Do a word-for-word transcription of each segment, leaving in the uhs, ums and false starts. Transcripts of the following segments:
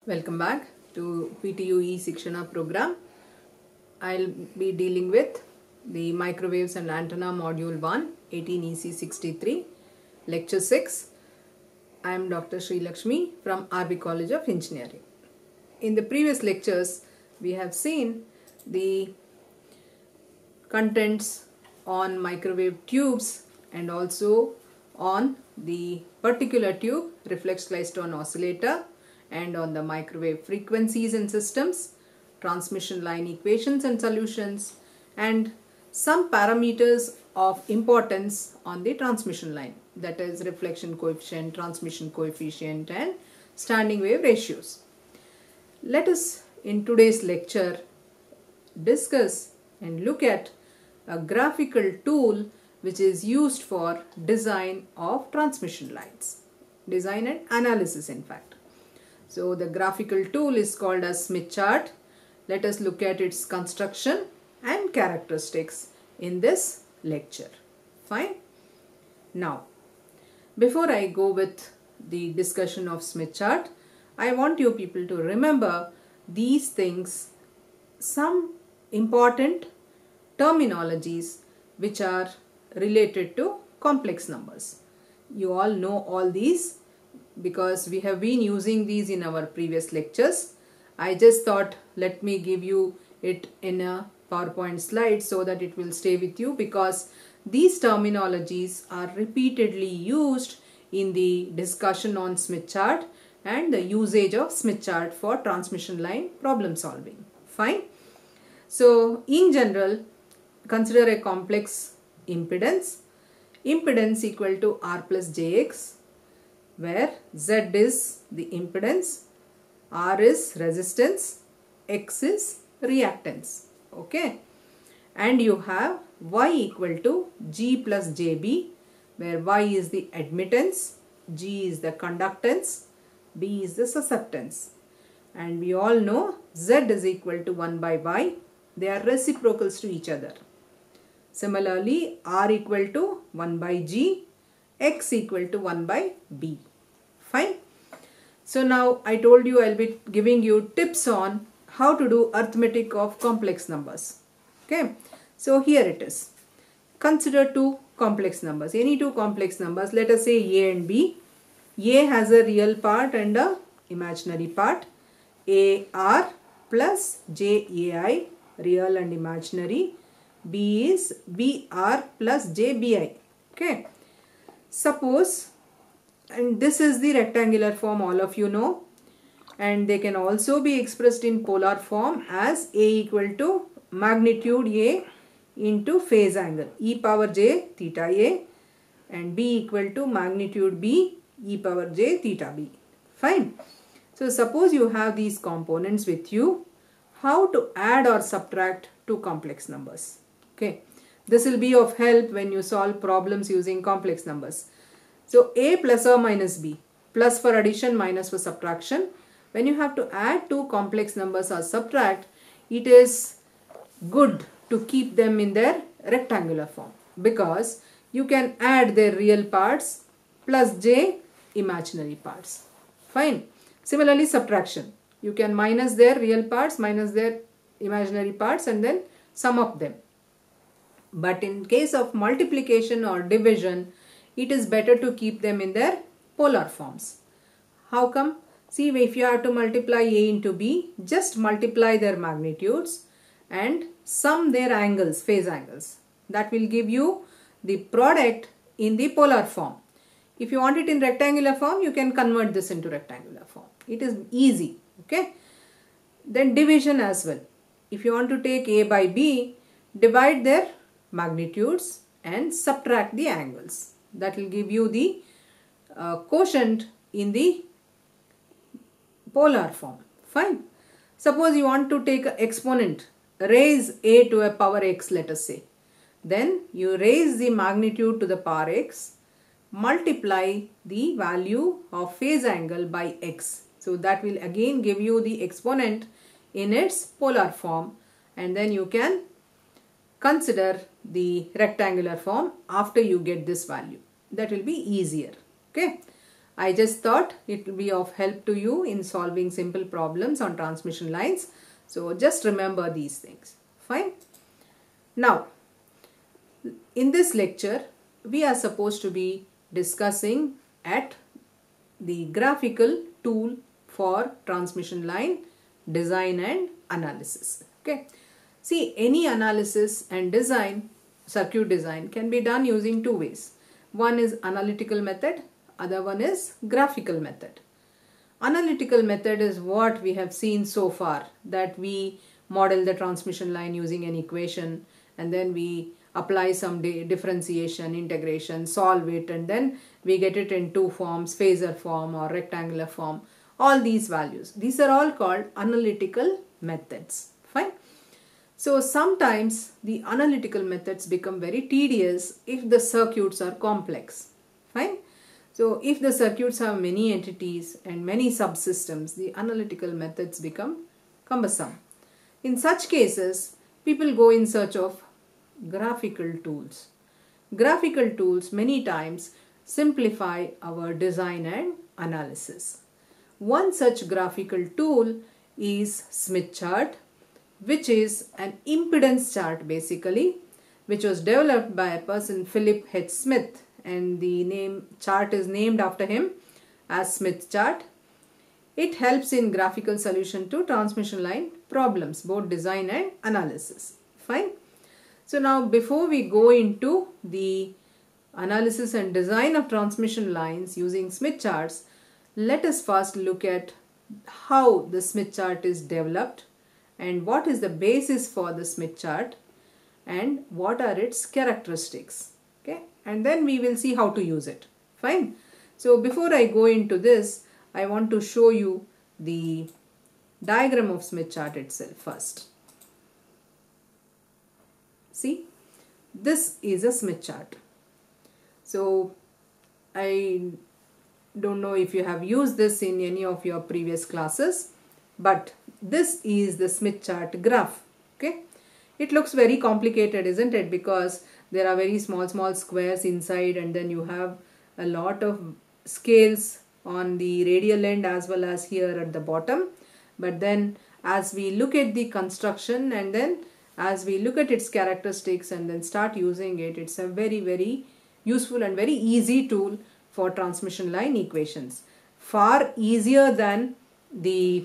Welcome back to P T U E Sikshana program. I'll be dealing with the Microwaves and Antenna Module one, eighteen E C sixty-three, Lecture six. I am Doctor Sri Lakshmi from R V College of Engineering. In the previous lectures, we have seen the contents on microwave tubes and also on the particular tube, reflex klystron oscillator, and on the microwave frequencies and systems, transmission line equations and solutions, and some parameters of importance on the transmission line, that is reflection coefficient, transmission coefficient, and standing wave ratios. Let us in today's lecture discuss and look at a graphical tool which is used for design of transmission lines, design and analysis in fact. So the graphical tool is called as Smith chart. Let us look at its construction and characteristics in this lecture. Fine. Now, before I go with the discussion of Smith chart, I want you people to remember these things, some important terminologies which are related to complex numbers. You all know all these because we have been using these in our previous lectures. I just thought let me give you it in a PowerPoint slide so that it will stay with you, because these terminologies are repeatedly used in the discussion on Smith chart and the usage of Smith chart for transmission line problem solving. Fine. So in general, consider a complex impedance. Impedance equal to R plus Jx, where Z is the impedance, R is resistance, X is reactance. Okay. And you have Y equal to G plus J B, where Y is the admittance, G is the conductance, B is the susceptance. And we all know Z is equal to one by Y. They are reciprocals to each other. Similarly, R equal to one by G, X equal to one by B. Fine. So now I told you I'll be giving you tips on how to do arithmetic of complex numbers. Okay. So here it is. Consider two complex numbers. Any two complex numbers. Let us say A and B. A has a real part and a imaginary part. A R plus J A I, real and imaginary. B is B R plus J B I. Okay. Suppose, and this is the rectangular form, all of you know, and they can also be expressed in polar form as A equal to magnitude A into phase angle, e power j theta A, and B equal to magnitude B, e power j theta B. Fine. So suppose you have these components with you, how to add or subtract two complex numbers. Okay. This will be of help when you solve problems using complex numbers. So A plus or minus B, plus for addition, minus for subtraction. When you have to add two complex numbers or subtract, it is good to keep them in their rectangular form, because you can add their real parts plus J imaginary parts. Fine. Similarly, subtraction. You can minus their real parts, minus their imaginary parts, and then sum up them. But in case of multiplication or division, it is better to keep them in their polar forms. How come? See, if you have to multiply A into B, just multiply their magnitudes and sum their angles, phase angles. That will give you the product in the polar form. If you want it in rectangular form, you can convert this into rectangular form. It is easy. Okay. Then division as well. If you want to take A by B, divide their magnitudes and subtract the angles. That will give you the uh, quotient in the polar form. Fine. Suppose you want to take an exponent, raise A to a power x, let us say. Then you raise the magnitude to the power x, multiply the value of phase angle by x. So that will again give you the exponent in its polar form, and then you can consider the rectangular form after you get this value. That will be easier. Okay. I just thought it will be of help to you in solving simple problems on transmission lines. So just remember these things. Fine. Now, in this lecture, we are supposed to be discussing at the graphical tool for transmission line design and analysis. Okay. See, any analysis and design, circuit design can be done using two ways. One is analytical method, other one is graphical method. Analytical method is what we have seen so far, that we model the transmission line using an equation and then we apply some differentiation, integration, solve it, and then we get it in two forms, phasor form or rectangular form, all these values. These are all called analytical methods. Fine. So sometimes the analytical methods become very tedious if the circuits are complex. Fine. So if the circuits have many entities and many subsystems, the analytical methods become cumbersome. In such cases, people go in search of graphical tools. Graphical tools many times simplify our design and analysis. One such graphical tool is Smith chart, which is an impedance chart basically, which was developed by a person, Philip H. Smith, and the name chart is named after him as Smith chart. It helps in graphical solution to transmission line problems, both design and analysis. Fine. So now before we go into the analysis and design of transmission lines using Smith charts, let us first look at how the Smith chart is developed and what is the basis for the Smith chart and what are its characteristics. Okay, and then we will see how to use it. Fine. So before I go into this, I want to show you the diagram of Smith chart itself first. See, this is a Smith chart. So I don't know if you have used this in any of your previous classes, but this is the Smith chart graph. Okay, it looks very complicated, isn't it? Because there are very small small squares inside, and then you have a lot of scales on the radial end as well as here at the bottom. But then as we look at the construction and then as we look at its characteristics and then start using it, it's a very very useful and very easy tool for transmission line equations. Far easier than the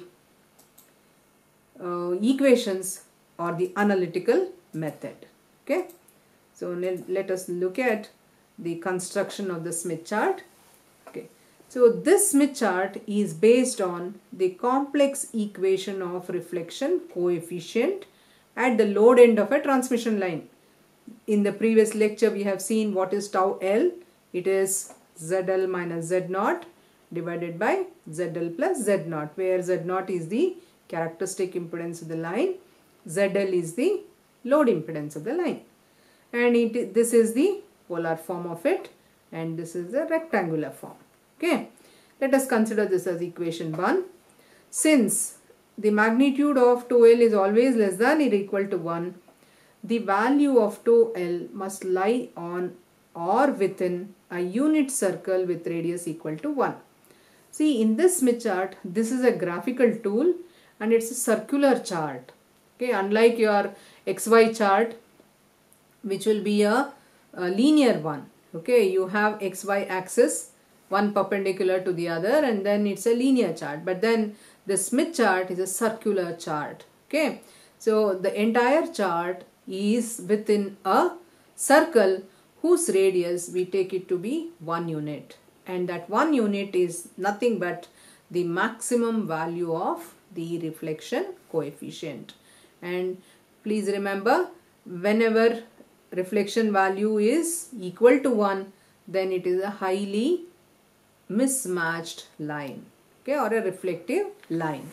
uh, equations or the analytical method. Okay. So let, let us look at the construction of the Smith chart. Okay. So this Smith chart is based on the complex equation of reflection coefficient at the load end of a transmission line. In the previous lecture we have seen what is tau L. It is Z L minus Z naught divided by Z L plus Z naught, where Z naught is the characteristic impedance of the line, Z L is the load impedance of the line, and it, this is the polar form of it, and this is the rectangular form. Okay, let us consider this as equation one. Since the magnitude of tau L is always less than or equal to one, the value of tau L must lie on or within a unit circle with radius equal to one. See, in this Smith chart, this is a graphical tool and it's a circular chart. Okay, unlike your X Y chart, which will be a, a linear one. Okay, you have X Y axis, one perpendicular to the other, and then it's a linear chart. But then the Smith chart is a circular chart. Okay, so the entire chart is within a circle whose radius we take it to be one unit, and that one unit is nothing but the maximum value of the reflection coefficient. And please remember, whenever reflection value is equal to one, then it is a highly mismatched line, okay, or a reflective line.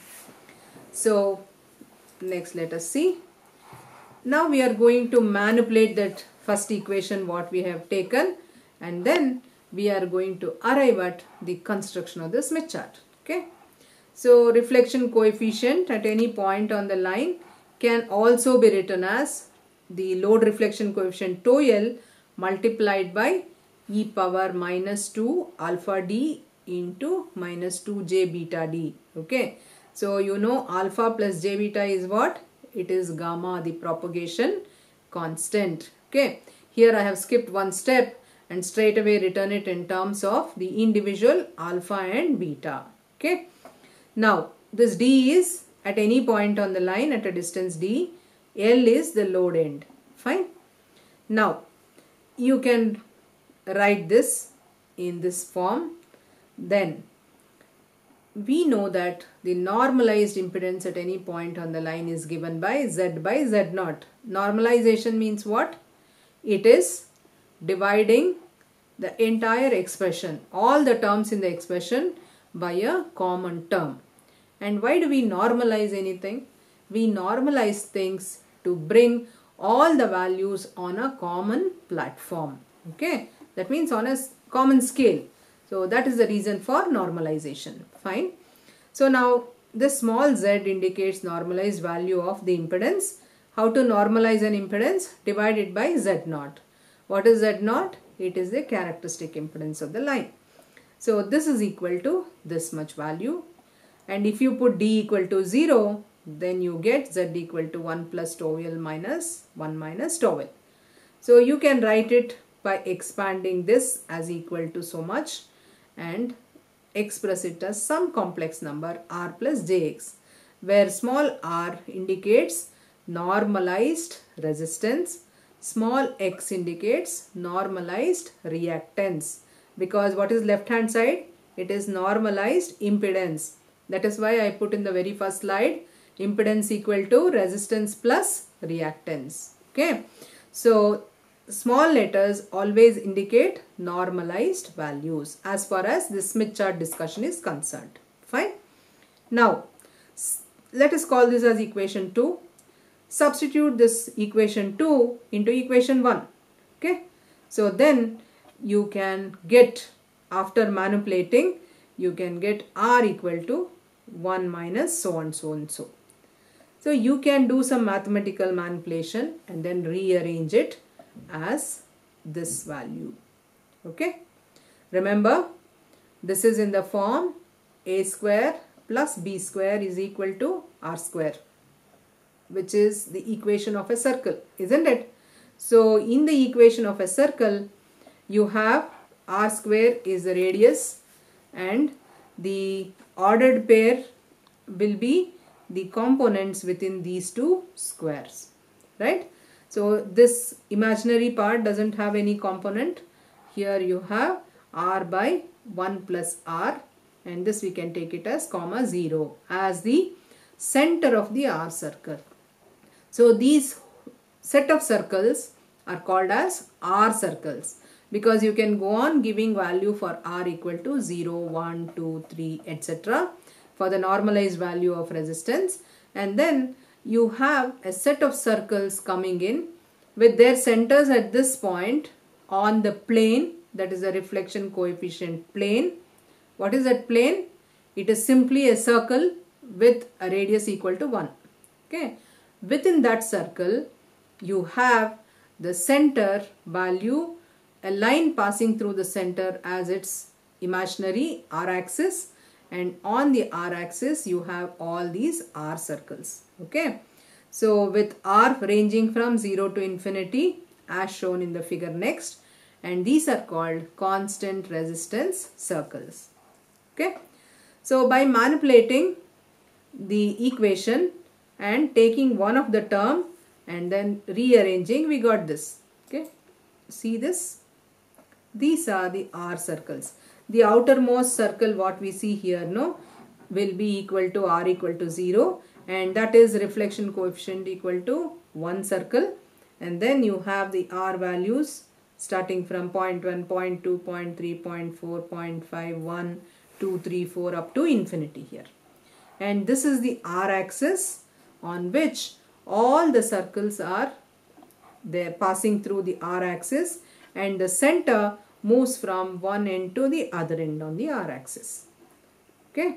So next let us see. Now we are going to manipulate that first equation what we have taken, and then we are going to arrive at the construction of the Smith chart. Okay, so reflection coefficient at any point on the line can also be written as the load reflection coefficient tau L multiplied by e power minus two alpha d into minus two j beta d. Okay. So you know alpha plus j beta is what? It is gamma, the propagation constant. Okay. Here I have skipped one step and straight away written it in terms of the individual alpha and beta. Okay. Now this d is at any point on the line at a distance d. L is the load end. Fine. Now you can write this in this form. Then we know that the normalized impedance at any point on the line is given by Z by Z naught. Normalization means what? It is dividing the entire expression, all the terms in the expression, by a common term. And why do we normalize anything? We normalize things to bring all the values on a common platform. Okay, that means on a common scale. So that is the reason for normalization. Fine. So now this small z indicates normalized value of the impedance. How to normalize an impedance? Divide it by Z naught. What is Z naught? It is the characteristic impedance of the line. So this is equal to this much value. And if you put d equal to zero, then you get z equal to one plus tau L minus one minus tau L. So you can write it by expanding this as equal to so much and express it as some complex number r plus jx, where small r indicates normalized resistance, small x indicates normalized reactance, because what is left hand side? It is normalized impedance. That is why I put in the very first slide impedance equal to resistance plus reactance. Okay, so small letters always indicate normalized values as far as the Smith chart discussion is concerned. Fine. Now let us call this as equation two. Substitute this equation two into equation one. Okay, so then you can get, after manipulating, you can get r equal to one minus so and so and so. So you can do some mathematical manipulation and then rearrange it as this value. Okay, remember this is in the form a square plus b square is equal to r square, which is the equation of a circle, isn't it? So in the equation of a circle, you have r square is the radius and the ordered pair will be the components within these two squares, right? So this imaginary part doesn't have any component. Here you have r by one plus r, and this we can take it as comma zero as the center of the r circle. So these set of circles are called as r circles, because you can go on giving value for r equal to zero, one, two, three, et cetera for the normalized value of resistance, and then you have a set of circles coming in with their centers at this point on the plane, that is the reflection coefficient plane. What is that plane? It is simply a circle with a radius equal to one. Okay, within that circle you have the center value, a line passing through the center as its imaginary r axis, and on the r axis you have all these r circles. Okay, so with r ranging from zero to infinity as shown in the figure next, and these are called constant resistance circles. Okay, so by manipulating the equation and taking one of the term and then rearranging, we got this. Okay, see this? These are the r circles. The outermost circle what we see here, no, will be equal to r equal to zero, and that is reflection coefficient equal to one circle, and then you have the r values starting from zero point one, zero point two, zero point three, zero point four, zero point five, one, two, three, four up to infinity here. And this is the r axis on which all the circles are there passing through the r axis, and the center moves from one end to the other end on the r axis. Okay,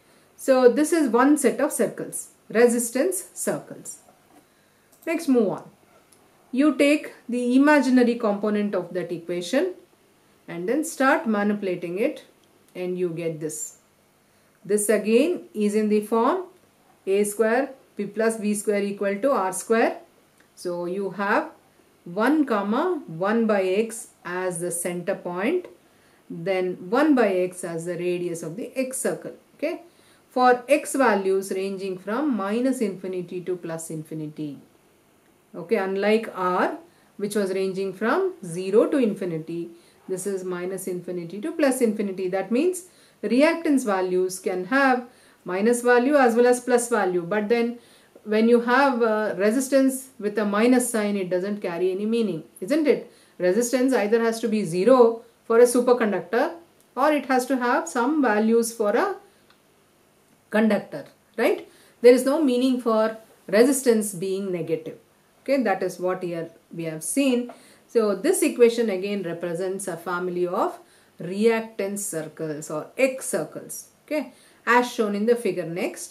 so this is one set of circles, resistance circles. Next, move on. You take the imaginary component of that equation and then start manipulating it and you get this. This again is in the form a square p plus b square equal to r square. So you have one comma one by x as the center point, then one by x as the radius of the x circle. Okay, for x values ranging from minus infinity to plus infinity. Okay, unlike r, which was ranging from zero to infinity, this is minus infinity to plus infinity. That means reactance values can have minus value as well as plus value, but then when you have uh, resistance with a minus sign, it doesn't carry any meaning, isn't it? Resistance either has to be zero for a superconductor, or it has to have some values for a conductor, right? There is no meaning for resistance being negative. Okay, that is what here we have seen. So this equation again represents a family of reactance circles or X circles, okay, as shown in the figure next.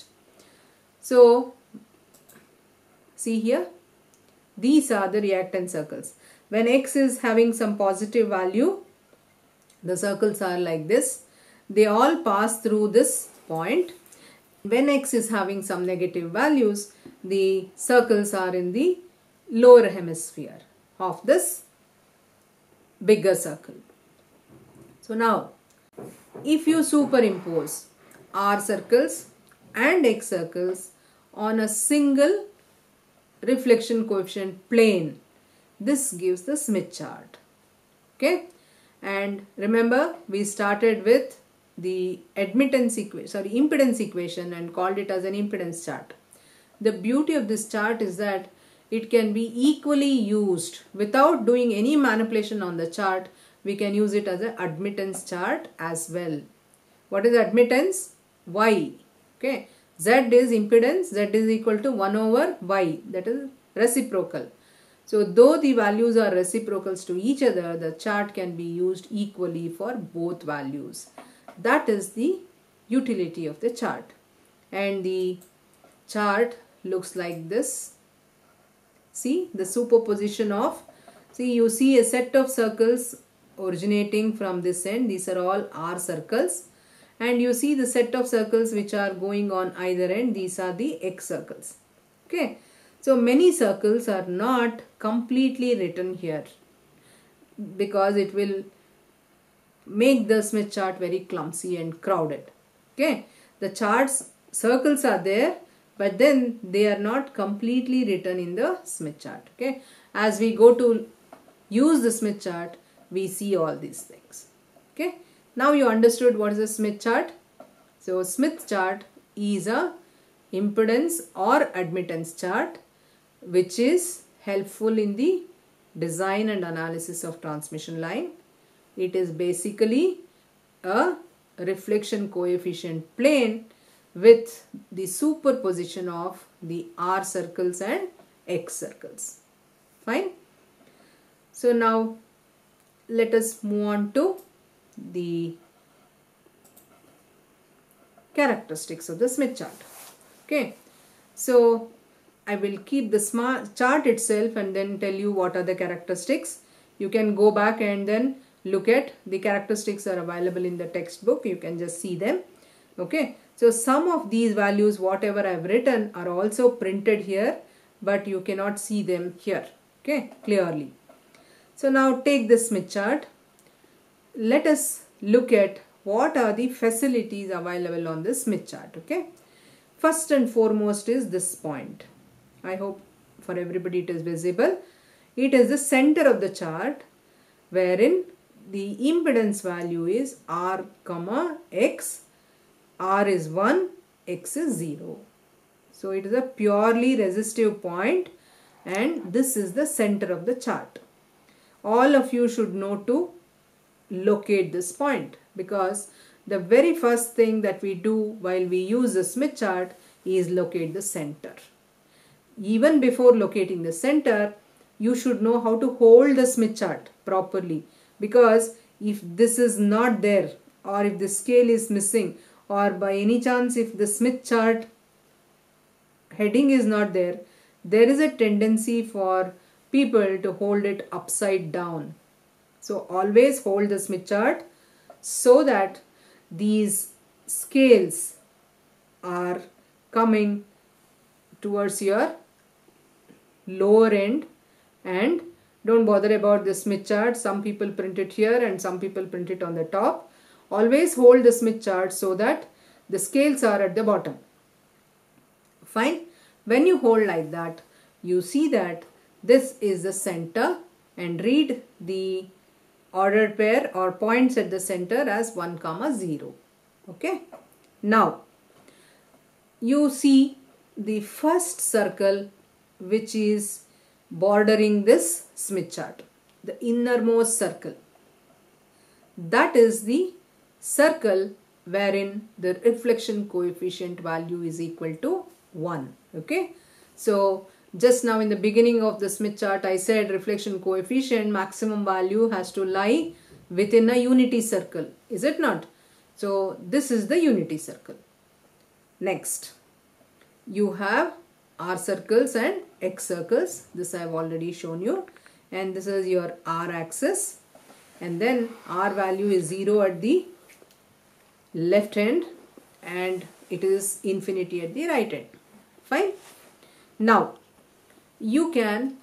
So see here, these are the reactance circles. When X is having some positive value, the circles are like this. They all pass through this point. When X is having some negative values, the circles are in the lower hemisphere of this bigger circle. So now, if you superimpose R circles and X circles on a single reflection coefficient plane, this gives the Smith chart. Okay, and remember we started with the admittance equation, sorry, impedance equation, and called it as an impedance chart. The beauty of this chart is that it can be equally used without doing any manipulation on the chart. We can use it as an admittance chart as well. What is admittance? Y. Okay. Z is impedance. Z is equal to one over Y. That is reciprocal. So though the values are reciprocals to each other, the chart can be used equally for both values. That is the utility of the chart. And the chart looks like this. See the superposition of, see you see a set of circles originating from this end. These are all R circles. And you see the set of circles which are going on either end. These are the X circles. Okay. So many circles are not completely written here because it will make the Smith chart very clumsy and crowded. Okay. The charts, circles are there, but then they are not completely written in the Smith chart. Okay. As we go to use the Smith chart, we see all these things. Okay. Now you understood what is a Smith chart. So Smith chart is a impedance or admittance chart which is helpful in the design and analysis of transmission line. It is basically a reflection coefficient plane with the superposition of the R circles and X circles. Fine. So now let us move on to the characteristics of the Smith chart. Okay. So I will keep the smart chart itself and then tell you what are the characteristics. You can go back and then look at the characteristics are available in the textbook. You can just see them. Okay. So some of these values, whatever I have written, are also printed here, but you cannot see them here. Okay, clearly. So now take the Smith chart. Let us look at what are the facilities available on the Smith chart. Okay. First and foremost is this point. I hope for everybody it is visible. It is the center of the chart wherein the impedance value is R comma X. R is one, X is zero. So it is a purely resistive point and this is the center of the chart. All of you should know to locate this point because the very first thing that we do while we use the Smith chart is locate the center. Even before locating the center, you should know how to hold the Smith chart properly, because if this is not there or if the scale is missing, or by any chance if the Smith chart heading is not there, there is a tendency for people to hold it upside down. So always hold the Smith chart so that these scales are coming towards your lower end, and don't bother about the Smith chart. Some people print it here and some people print it on the top. Always hold the Smith chart so that the scales are at the bottom. Fine. When you hold like that, you see that this is the center, and read the ordered pair or points at the center as one comma zero. Okay. Now you see the first circle which is bordering this Smith chart, the innermost circle. That is the circle wherein the reflection coefficient value is equal to one. Okay. So just now in the beginning of the Smith chart I said reflection coefficient maximum value has to lie within a unity circle. Is it not? So this is the unity circle. Next, you have R circles and X circles. This I have already shown you. And this is your R axis. And then R value is zero at the left hand and it is infinity at the right hand. Fine. Now, you can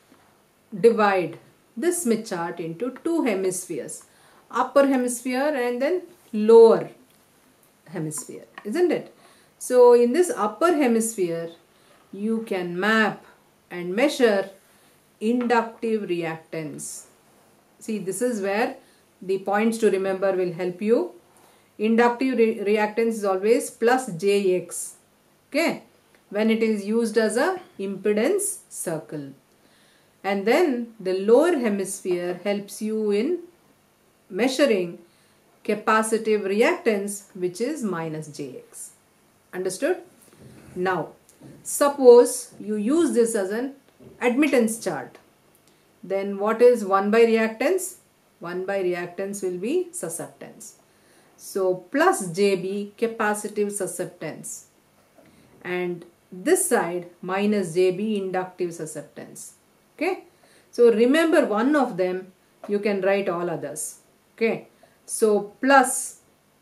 divide this Smith chart into two hemispheres. Upper hemisphere and then lower hemisphere. Isn't it? So, in this upper hemisphere, you can map and measure inductive reactance. See, this is where the points to remember will help you. Inductive re reactance is always plus Jx. Okay. When it is used as a impedance circle. And then the lower hemisphere helps you in measuring capacitive reactance, which is minus Jx. Understood? Now, suppose you use this as an admittance chart. Then what is one by reactance? one by reactance will be susceptance. So, plus J B capacitive susceptance. And this side minus J B inductive susceptance. Okay. So remember one of them, you can write all others. Okay. So plus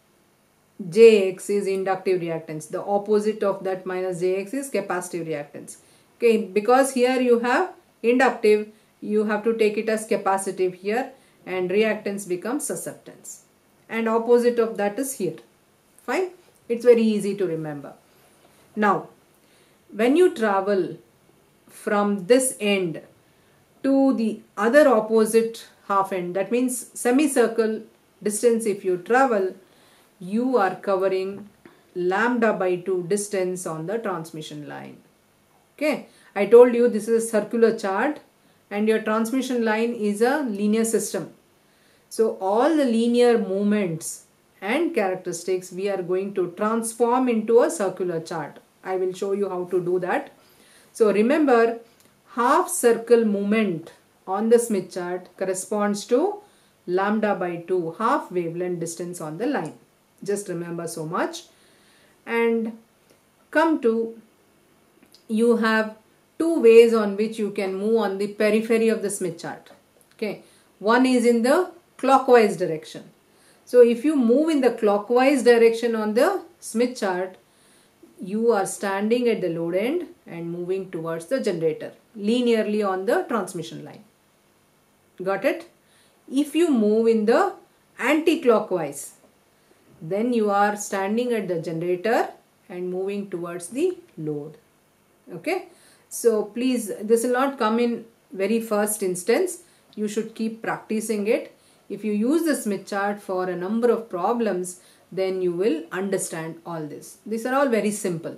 Jx is inductive reactance. The opposite of that minus Jx is capacitive reactance. Okay. Because here you have inductive, you have to take it as capacitive here, and reactance becomes susceptance. And opposite of that is here. Fine. It's very easy to remember. Now, when you travel from this end to the other opposite half end, that means semicircle distance, if you travel, you are covering lambda by two distance on the transmission line. Okay. I told you this is a circular chart and your transmission line is a linear system. So all the linear movements and characteristics we are going to transform into a circular chart. I will show you how to do that. So remember, half circle movement on the Smith chart corresponds to lambda by two, half wavelength distance on the line. Just remember so much. And come to, you have two ways on which you can move on the periphery of the Smith chart. Okay. One is in the clockwise direction. So if you move in the clockwise direction on the Smith chart, you are standing at the load end and moving towards the generator linearly on the transmission line. Got it? If you move in the anti-clockwise, then you are standing at the generator and moving towards the load. Okay? So please, this will not come in very first instance. You should keep practicing it. If you use the Smith chart for a number of problems, then you will understand all this. These are all very simple.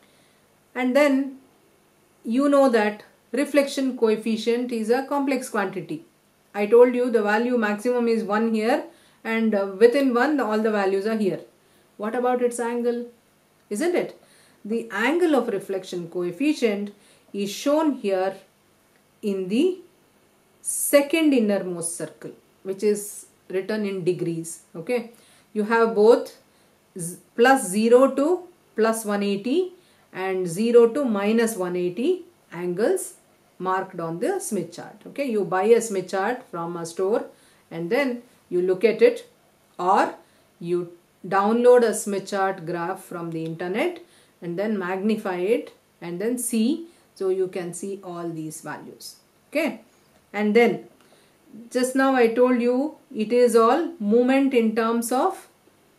And then you know that reflection coefficient is a complex quantity. I told you the value maximum is one here, and uh, within one all the values are here. What about its angle? Isn't it? The angle of reflection coefficient is shown here in the second innermost circle, which is written in degrees. Okay. You have both plus zero to plus one eighty and zero to minus one eighty angles marked on the Smith chart. Okay, you buy a Smith chart from a store and then you look at it, or you download a Smith chart graph from the internet and then magnify it and then see, so you can see all these values. Okay, and then just now I told you it is all movement in terms of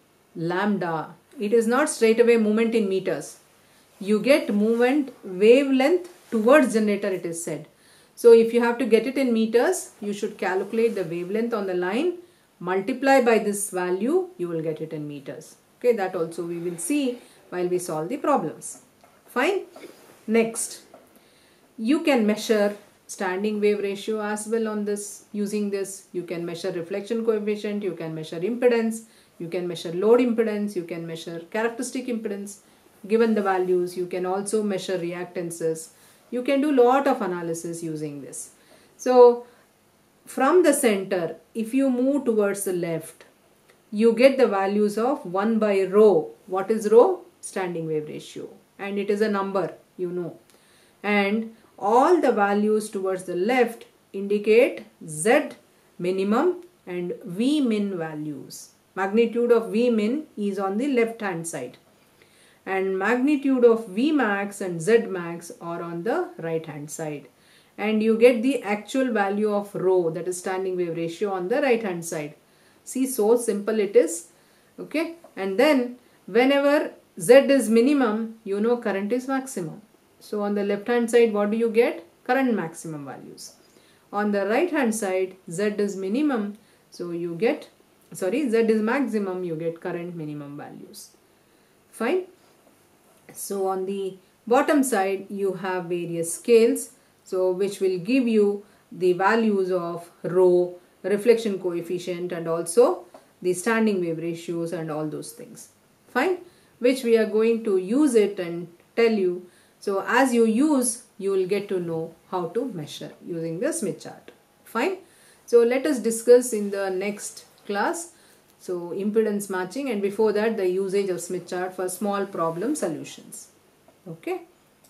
lambda. It is not straight away movement in meters. You get movement wavelength towards generator, it is said. So if you have to get it in meters, you should calculate the wavelength on the line, multiply by this value, you will get it in meters. Okay, that also we will see while we solve the problems. Fine. Next, you can measure standing wave ratio as well on this. Using this, you can measure reflection coefficient, you can measure impedance, you can measure load impedance, you can measure characteristic impedance given the values. You can also measure reactances. You can do lot of analysis using this. So from the center, if you move towards the left, you get the values of one by rho. What is rho? Standing wave ratio, and it is a number, you know. And all the values towards the left indicate Z minimum and V min values. Magnitude of V min is on the left hand side, and magnitude of V max and Z max are on the right hand side. And you get the actual value of rho, that is standing wave ratio, on the right hand side. See, so simple it is. Okay, and then whenever Z is minimum, you know current is maximum. So on the left hand side, what do you get? Current maximum values. On the right hand side, Z is minimum, so you get, sorry, Z is maximum, you get current minimum values. Fine. So on the bottom side, you have various scales, so which will give you the values of rho, reflection coefficient, and also the standing wave ratios and all those things. Fine, which we are going to use it and tell you. So as you use, you will get to know how to measure using the Smith chart. Fine. So let us discuss in the next class, so impedance matching, and before that the usage of Smith chart for small problem solutions. Okay.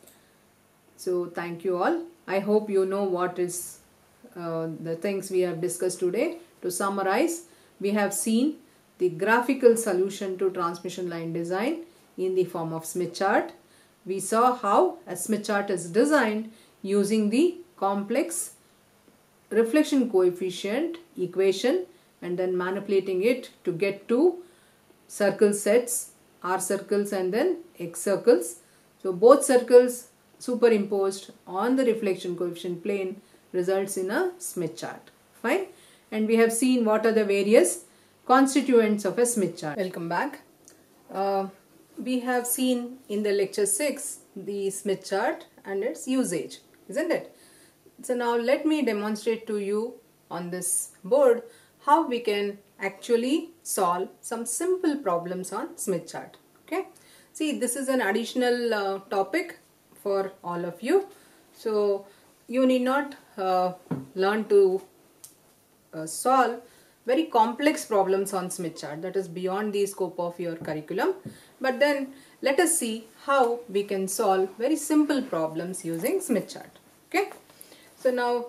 So thank you all. I hope you know what is uh, the things we have discussed today. To summarize, we have seen the graphical solution to transmission line design in the form of Smith chart. We saw how a Smith chart is designed using the complex reflection coefficient equation and then manipulating it to get to circle sets, R circles and then X circles. So both circles superimposed on the reflection coefficient plane results in a Smith chart. Fine. And we have seen what are the various constituents of a Smith chart. Welcome back. Uh, we have seen in the lecture six the Smith chart and its usage, isn't it? So now let me demonstrate to you on this board how we can actually solve some simple problems on Smith chart. Okay. See, this is an additional uh, topic for all of you. So you need not uh, learn to uh, solve very complex problems on Smith chart. That is beyond the scope of your curriculum. But then let us see how we can solve very simple problems using Smith chart. Okay. So now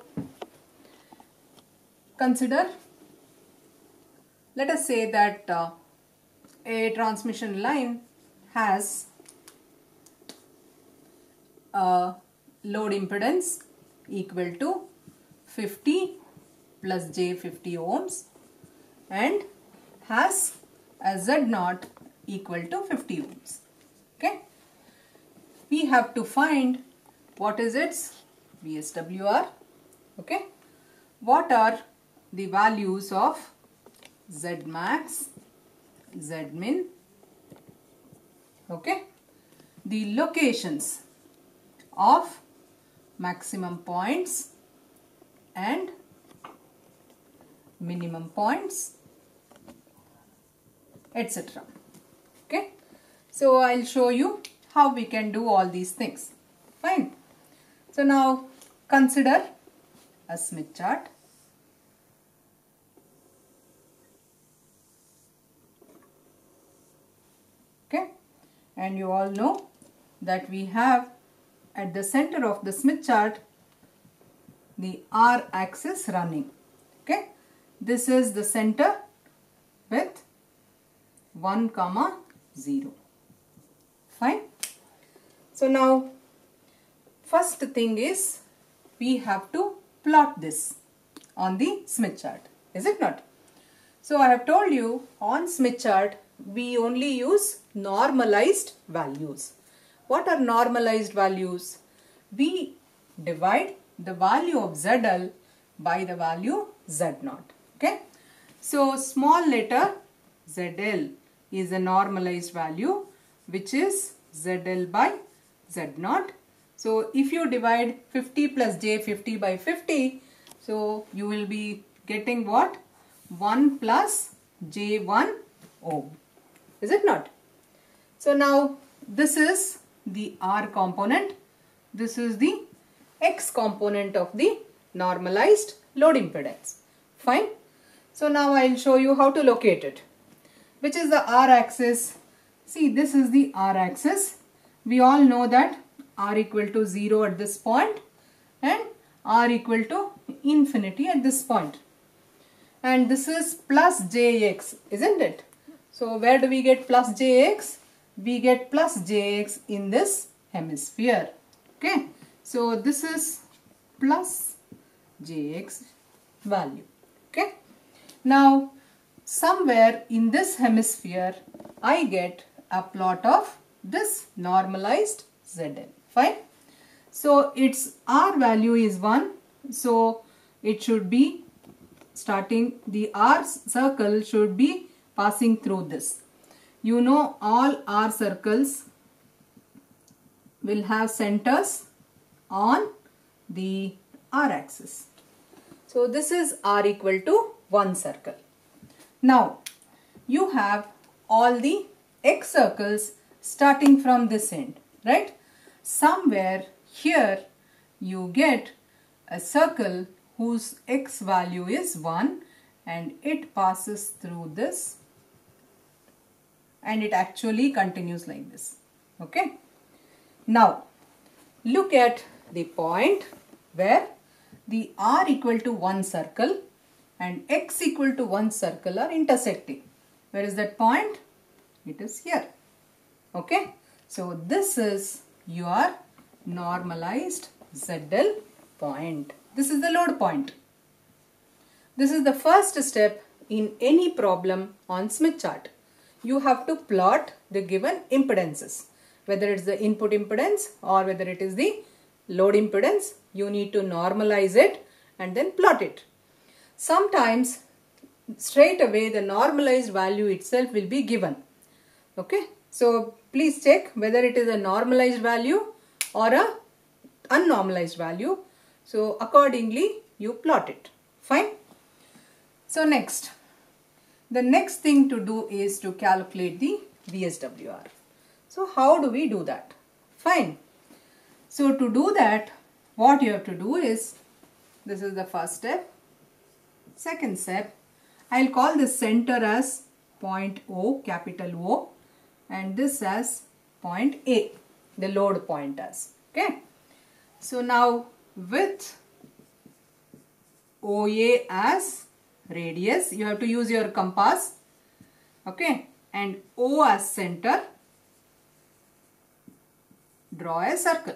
consider, let us say that uh, a transmission line has a load impedance equal to fifty plus j fifty ohms and has a Z naught equal to fifty ohms. Okay. We have to find what is its V S W R. Okay. What are the values of Z max, Z min, okay, the locations of maximum points and minimum points, et cetera. Okay. So I'll show you how we can do all these things. Fine. So now consider a Smith chart. Okay. And you all know that we have at the center of the Smith chart the R axis running. Okay. This is the center with one comma zero. Fine. So now first thing is we have to plot this on the Smith chart, is it not? So I have told you on Smith chart we only use normalized values. What are normalized values? We divide the value of Z L by the value Z naught. Okay. So small letter Z L is a normalized value which is Z L by Z naught. So if you divide fifty plus j fifty by fifty, so you will be getting what? one plus j one ohm. Is it not? So now this is the R component. This is the X component of the normalized load impedance. Fine. So now I will show you how to locate it. Which is the R axis? See, this is the R axis. We all know that R equal to zero at this point and R equal to infinity at this point. And this is plus Jx, isn't it? So where do we get plus Jx? We get plus Jx in this hemisphere. Okay. So this is plus Jx value. Okay. Now somewhere in this hemisphere I get a plot of this normalized Z L. Fine. So its R value is one. So it should be starting, the R circle should be passing through this. You know all R circles will have centers on the R axis. So this is R equal to one circle. Now you have all the X circles starting from this end, right? Somewhere here you get a circle whose X value is one and it passes through this and it actually continues like this. Okay. Now look at the point where the R equal to one circle and X equal to one circle are intersecting. Where is that point? It is here. Okay. So this is your normalized Z L point. This is the load point. This is the first step in any problem on Smith chart. You have to plot the given impedances. Whether it's the input impedance or whether it is the load impedance, you need to normalize it and then plot it. Sometimes straight away the normalized value itself will be given. Okay. So please check whether it is a normalized value or a unnormalized value. So accordingly you plot it. Fine. So next, the next thing to do is to calculate the V S W R. So how do we do that? Fine. So to do that, what you have to do is, this is the first step. Second step, I'll call this center as point O, capital O, and this as point A, the load point as. Okay. So now with O A as radius, you have to use your compass. Okay. And O as center, draw a circle.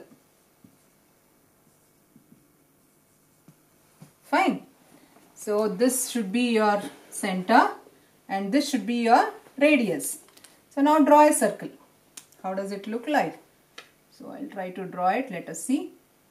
Fine. So this should be your center and this should be your radius. So now draw a circle. How does it look like? So I'll try to draw it. Let us see.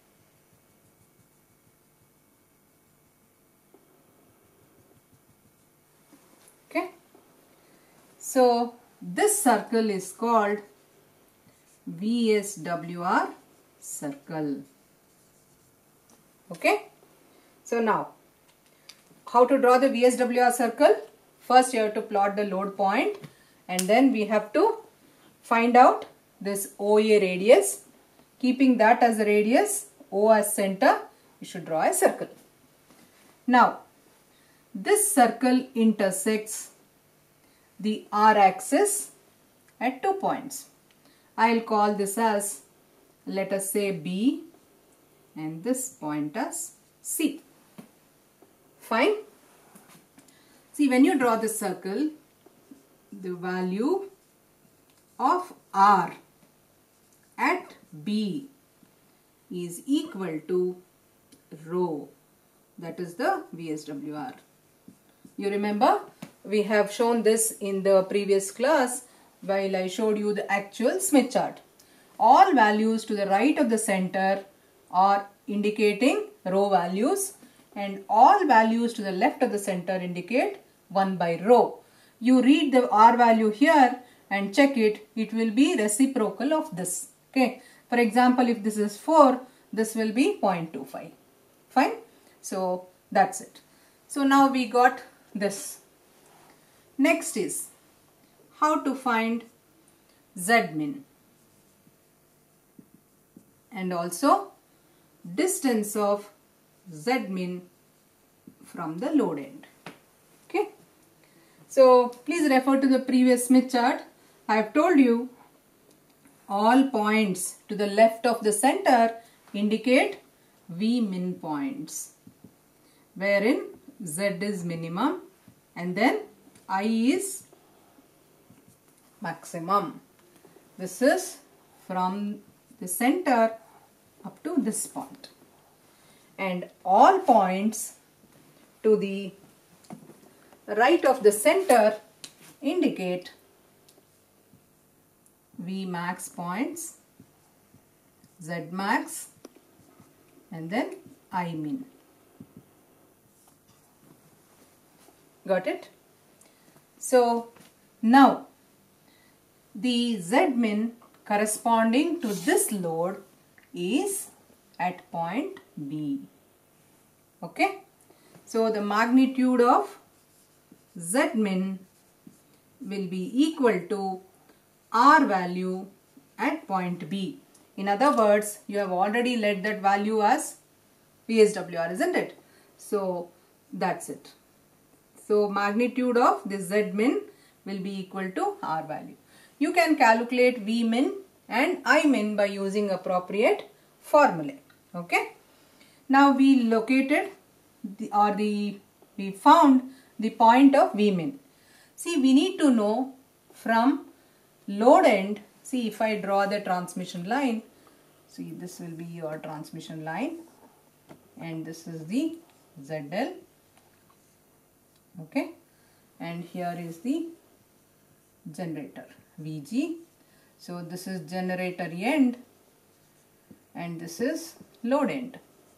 Okay. So this circle is called V S W R circle. Okay. So now, how to draw the V S W R circle? First you have to plot the load point and then we have to find out this O A radius. Keeping that as a radius, O as center, you should draw a circle. Now, this circle intersects the R axis at two points. I'll call this as, let us say B, and this point as C. Fine. See, when you draw this circle, the value of R at B is equal to rho. That is the V S W R. You remember we have shown this in the previous class while I showed you the actual Smith chart. All values to the right of the center are indicating rho values and all values to the left of the center indicate one by rho. You read the R value here and check it, it will be reciprocal of this. Okay. For example, if this is four, this will be zero point two five. Fine. So that's it. So now we got this. Next is how to find Z min and also distance of Z min from the load end. Okay. So please refer to the previous Smith chart. I have told you all points to the left of the center indicate V min points, wherein Z is minimum and then I is maximum. This is from the center up to this point. And all points to the right of the center indicate V max points, Z max and then I min. Got it? So now the Z min corresponding to this load is at point B. Okay. So the magnitude of Z min will be equal to R value at point B. In other words, you have already let that value as V S W R, isn't it? So that's it. So magnitude of this Z min will be equal to R value. You can calculate V min and I min by using appropriate formulae. Okay. Now we located the, or the we found the point of V min. See, we need to know from load end. See, if I draw the transmission line, see, this will be your transmission line and this is the Z L. Okay, and here is the generator V G. So this is generator end and this is load end.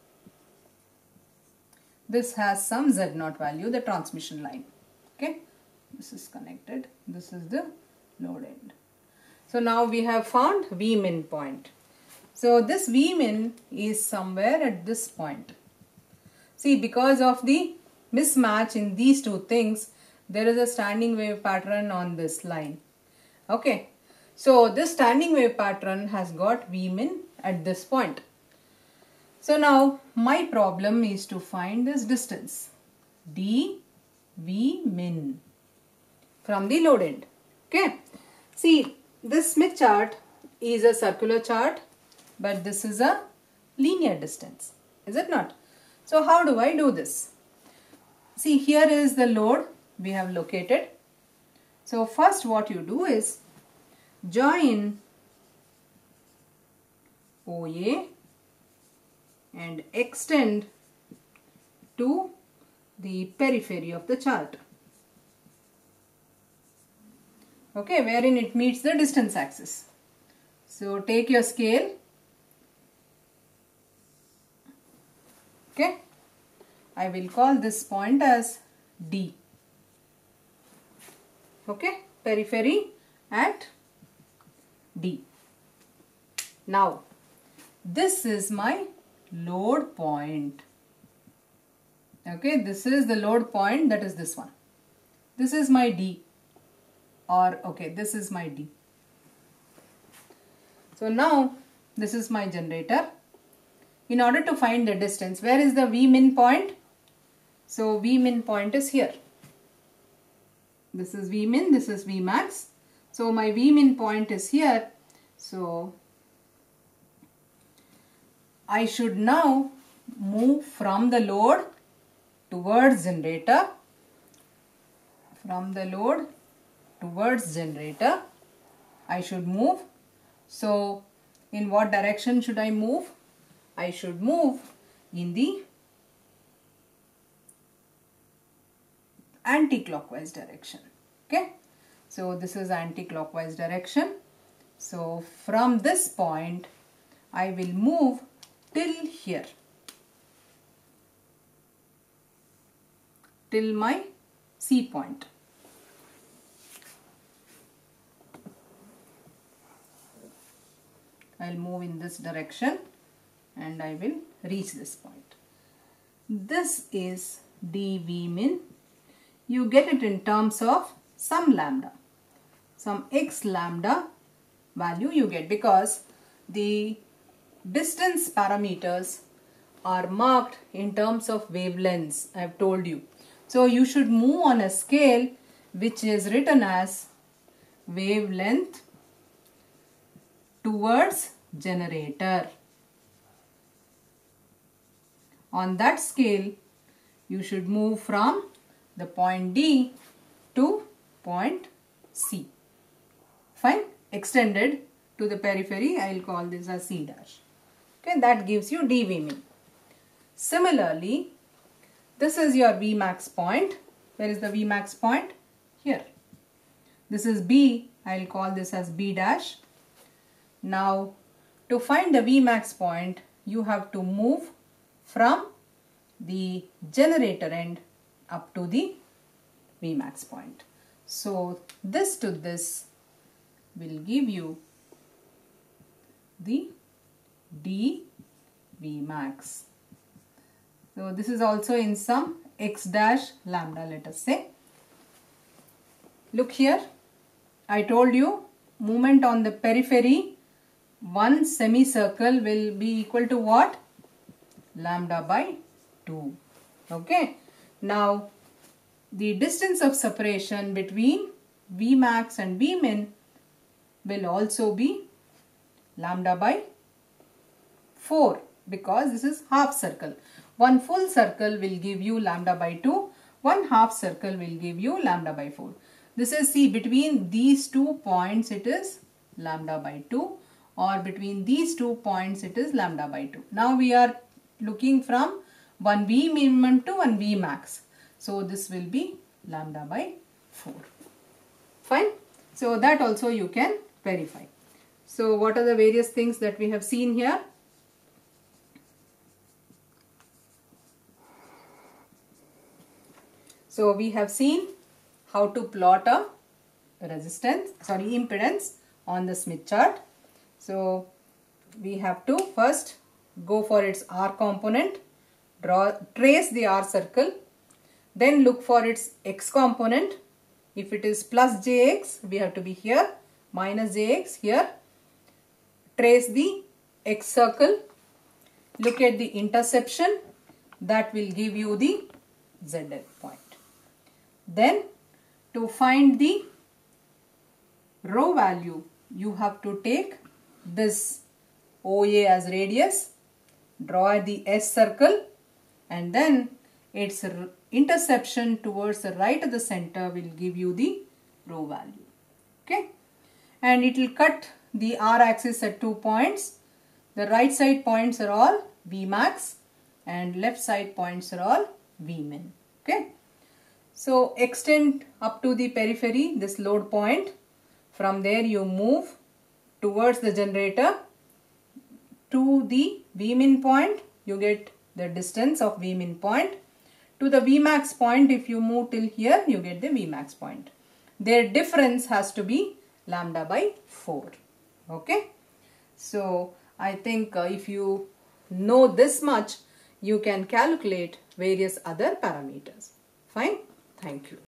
This has some Z naught value, the transmission line. Okay, this is connected. This is the load end. So now we have found V min point. So this V min is somewhere at this point. See, because of the mismatch in these two things, there is a standing wave pattern on this line. Okay, so this standing wave pattern has got V min at this point. So now my problem is to find this distance d V min from the load end. Okay, see, this Smith chart is a circular chart, but this is a linear distance, is it not? So how do I do this? See, here is the load we have located. So first what you do is join O A and extend to the periphery of the chart. Okay, wherein it meets the distance axis. So take your scale. Okay, I will call this point as D. Okay, periphery at D. Now, this is my load point. Okay, this is the load point, that is this one. This is my D, or okay, this is my D. So now, this is my generator. In order to find the distance, where is the V min point? So V min point is here. This is V min, this is V max. So my V min point is here. So I should now move from the load towards generator, from the load towards generator, I should move. So in what direction should I move? I should move in the anti-clockwise direction. Okay, so this is anti-clockwise direction. So from this point I will move till here, till my C point. I'll move in this direction and I will reach this point. This is d V min. You get it in terms of some lambda, some x lambda value you get, because the distance parameters are marked in terms of wavelengths, I have told you. So you should move on a scale which is written as wavelength towards generator. On that scale you should move from the point D to point C. Fine. Extended to the periphery, I will call this as C dash. Okay, that gives you d V min. Similarly, this is your V max point. Where is the V max point? Here. This is B. I will call this as B dash. Now, to find the V max point, you have to move from the generator end up to the V max point. So, this to this will give you the d V max. So, this is also in some x dash lambda, let us say. Look here, I told you movement on the periphery, one semicircle will be equal to what? Lambda by two. Okay. Now, the distance of separation between V max and V min will also be lambda by four, because this is half circle. One full circle will give you lambda by two, one half circle will give you lambda by four. This is, see, between these two points it is lambda by two, or between these two points it is lambda by two. Now we are looking from one V minimum to one V max. So this will be lambda by four. Fine. So that also you can verify. So what are the various things that we have seen here? So we have seen how to plot a resistance, sorry, impedance on the Smith chart. So we have to first go for its R component, draw, trace the R circle, then look for its X component. If it is plus J X, we have to be here, minus J X here. Trace the X circle, look at the interception, that will give you the Z L point. Then to find the rho value, you have to take this O A as radius, draw the S circle, and then its interception towards the right of the center will give you the rho value. Okay, and it will cut the R axis at two points. The right side points are all V max and left side points are all V min. Okay, so extend up to the periphery, this load point. From there you move towards the generator to the V min point. You get the distance of V min point. To the V max point, if you move till here, you get the V max point. Their difference has to be lambda by four. Okay. So I think uh, if you know this much, you can calculate various other parameters. Fine. Thank you.